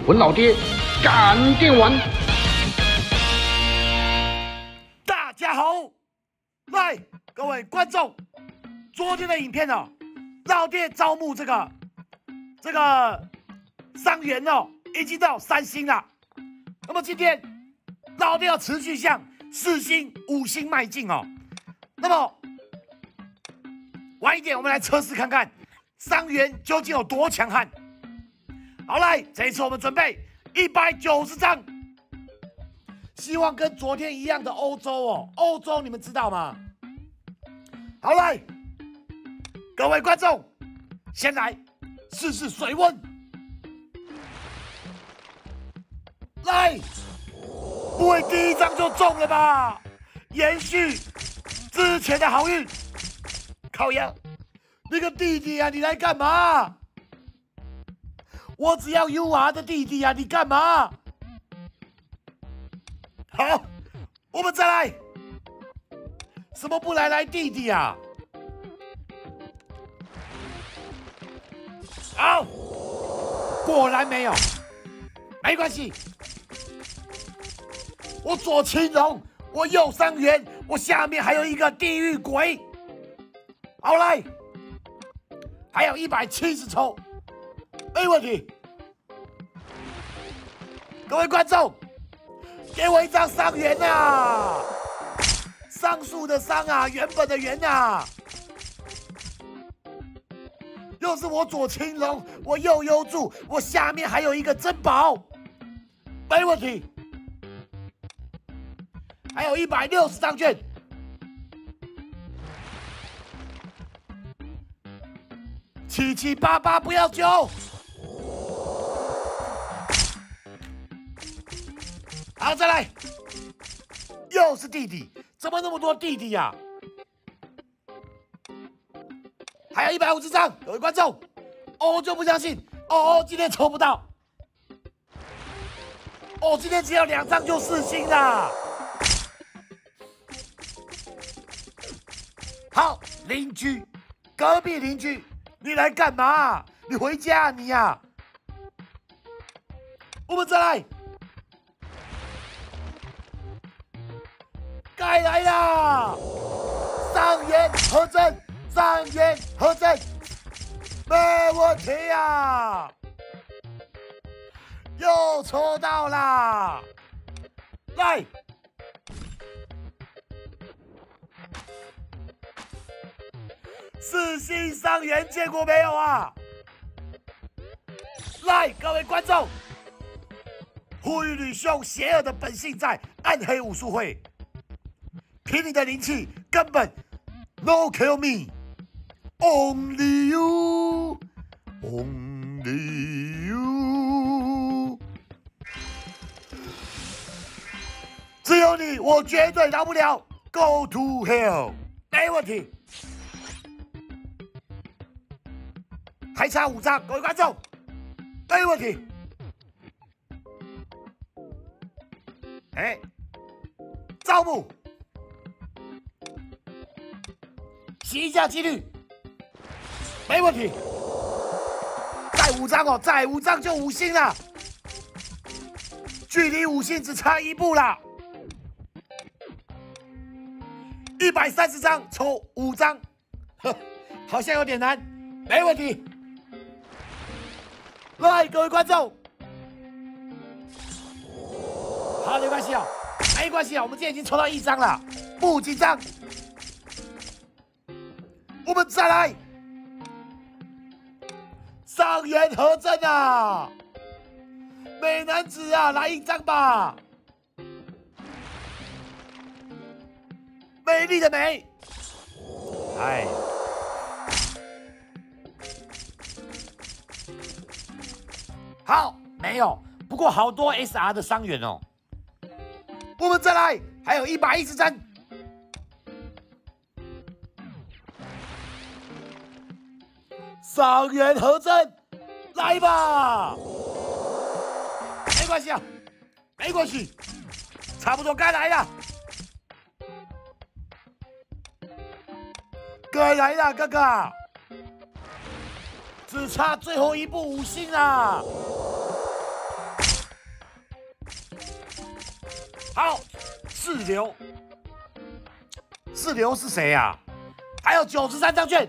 文老爹赶电玩。 大家好，来各位观众，昨天的影片哦，老爹招募这个伤员哦，已经到3星了。那么今天老爹要持续向4星、5星迈进哦。那么晚一点，我们来测试看看伤员究竟有多强悍。好，来，这一次我们准备190张，希望跟昨天一样的欧洲哦。欧洲你们知道吗？好，来，各位观众，先来试试水温。来，不会第一张就中了吧？延续之前的好运。靠呀，那个弟弟啊，你来干嘛？我只要 UR 的弟弟啊，你干嘛？好，我们再来。什么不来弟弟啊？好，果然没有，没关系。我左青龙，我右伤员，我下面还有一个地狱鬼。好，来，还有170抽。没问题，各位观众，给我一张伤员啊！上述的伤啊，原本的原啊，又是我左青龙，我右幽助，我下面还有一个珍宝，没问题。还有160张券，七七八八不要救。好，再来，又是弟弟，怎么那么多弟弟呀？还有150张，各位观众，哦就不相信，哦今天抽不到，哦今天只要2张就4星啦。好，邻居，隔壁邻居，你来干嘛？你回家啊你呀！我们再来。该来啦！伤员合阵，伤员合阵，没问题呀！又抽到啦！来，4星伤员见过没有啊？来，各位观众，灰女兄邪恶的本性在，暗黑武术会。凭你的灵气，根本 no kill me， only you， only you， 只有你，我绝对饶不了 ，go to hell， 没问题。还差5张，各位观众，没问题。招募。洗一下几率，没问题。再5张哦，再5张就5星了，距离5星只差1步了。130张抽5张，好像有点难，没问题。来，各位观众，好，没关系哦，没关系啊，我们今天已经抽到1张了，不紧张。我们再来，伤员合阵啊！美男子啊，来1张吧！美丽的美，哎，好，没有，不过好多 SR 的伤员哦。我们再来，还有110张。伤员合阵，来吧！没关系啊，没关系，差不多该来了，该来了，哥哥，只差最后1步5星啦！ 四流，四流是谁呀？还有93张券，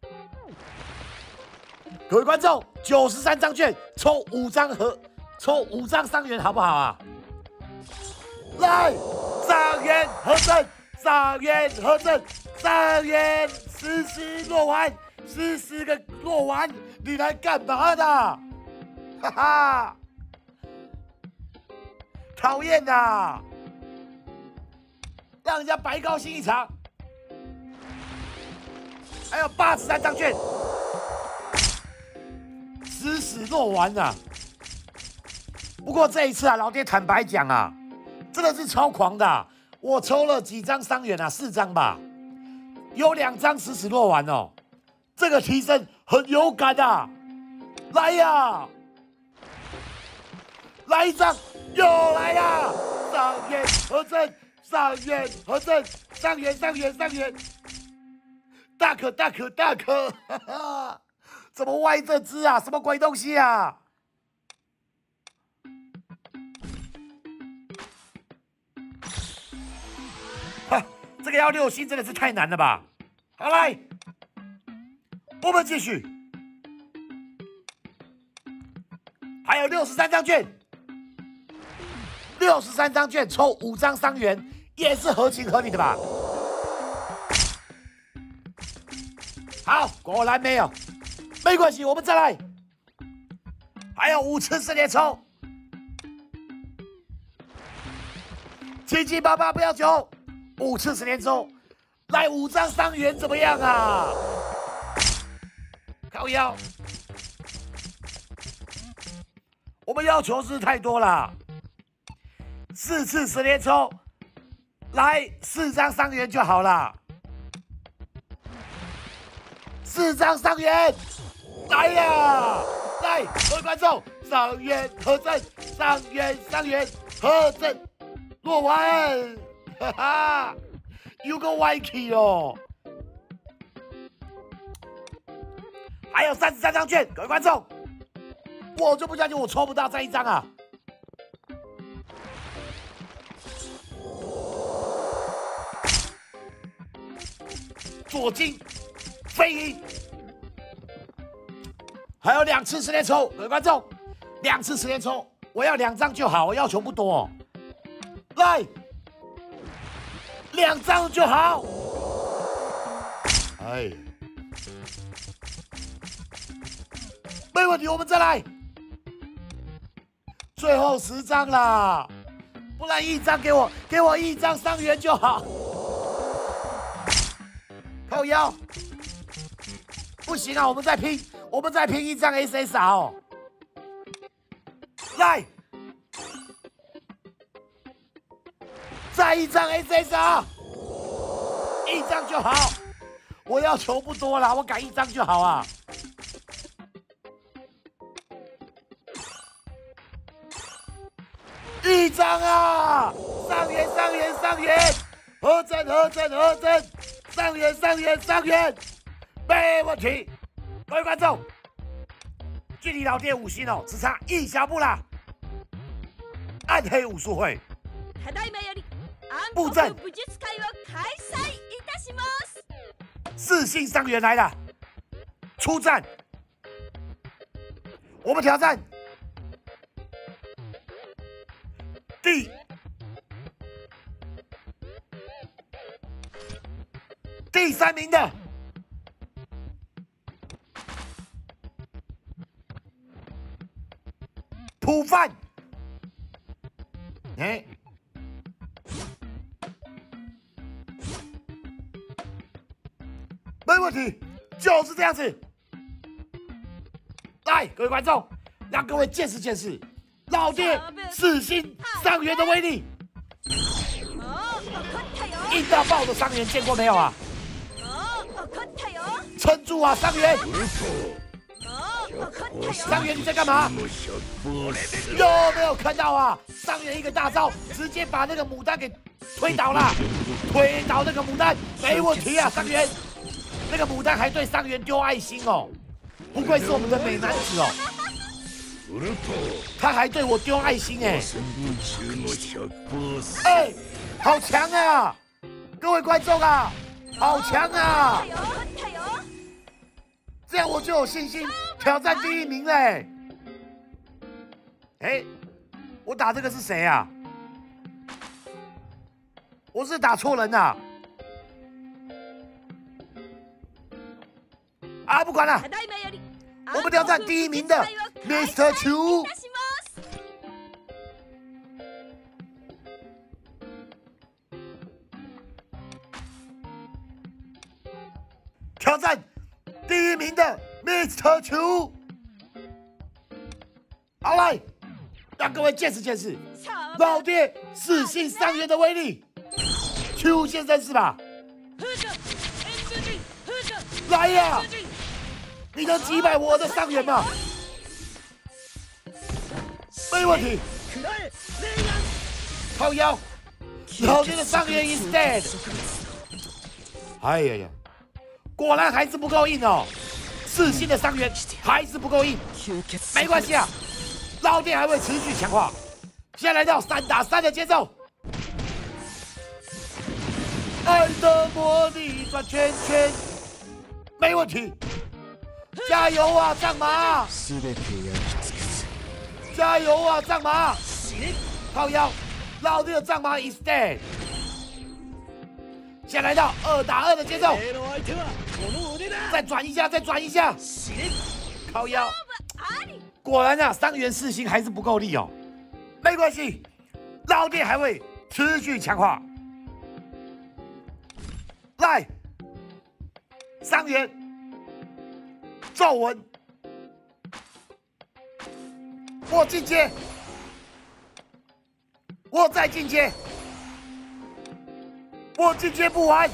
各位观众，93张券抽5张伤员，好不好啊？来，伤员合阵，伤员合阵，伤员实落完，10个落完，你来干嘛的？哈哈，讨厌呐！让人家白高兴一场。还有83张券，死落完了。不过这一次啊，老爹坦白讲啊，真的是超狂的啊。我抽了几张伤员啊，4张吧，有2张死落完哦。这个提升很有感啊！来呀，来一张，又来呀！伤员合阵，伤员合阵，伤员。大可，哈哈！怎么歪这只啊？什么鬼东西啊？哈，这个要6星真的是太难了吧？好来，我们继续，还有63张券，63张券抽5张伤员，也是合情合理的吧？好，果然没有，没关系，我们再来。还有5次4连抽，七七八八不要求，5次10连抽，来5张伤员怎么样啊？靠腰，我们要求是太多了，4次10连抽，来4张伤员就好了。4张伤员，来呀！来，各位观众，伤员合阵，伤员合阵，落完，哈哈，有个歪气哦。还有33张券，各位观众，我就不相信我抽不到这一张啊！左金。飞鹰，还有2次10连抽，各位观众，2次10连抽，我要2张就好，我要求不多哦。来，2张就好。哎，没问题，我们再来，最后10张啦，不然1张给我1张伤员就好。靠腰。不行啊，我们再拼1张 SSR 哦。来，再1张 SSR， 1张就好。我要求不多啦，我改1张就好啊。1张啊！伤员，合阵，伤员。没问题，各位观众，距离老爹5星哦，只差1小步啦。暗黑武术会，布阵，4星伤员来了，出战，我们挑战第3名的。普范，哎，没问题，就是这样子。来，各位观众，让各位见识老爹4星伤员的威力。硬到爆的伤员见过没有啊？撑住啊，伤员！伤员你在干嘛？有没有看到啊？伤员一个大招，直接把那个牡丹给推倒了，推倒那个牡丹没问题啊！伤员，那个牡丹还对伤员丢爱心哦，不愧是我们的美男子哦，他还对我丢爱心哎！哎， 好强啊！各位观众啊，好强啊！这样我就有信心挑战第一名嘞。哎，我打这个是谁啊？我是打错人啊！啊，不管了，我们挑战第一名的 Mr. Chu。挑战第一名的 Mr. Chu。好来，让各位见识见识老爹4星伤员的威力。Chu先生是吧？来呀！你能击败我的伤员吗？没问题。靠腰，老爹的伤员 is dead。哎呀呀，果然还是不够硬哦，4星的伤员还是不够硬。没关系啊，老爹还会持续强化。现在来到3打3的节奏。爱的魔力转圈圈，没问题。加油啊，藏马！加油啊，藏马！靠腰，老爹的藏马 is dead。现在来到2打2的节奏，再转一下，再转一下。靠腰，果然啊，伤员4星还是不够力哦。没关系，老爹还会持续强化。来，伤员。皱纹，我进阶，我再进阶，我进阶不完，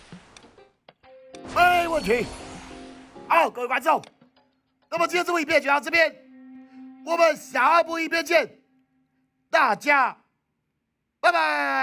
没问题。好，各位观众，那么今天这部影片就到这边，我们下部影片见，大家拜拜。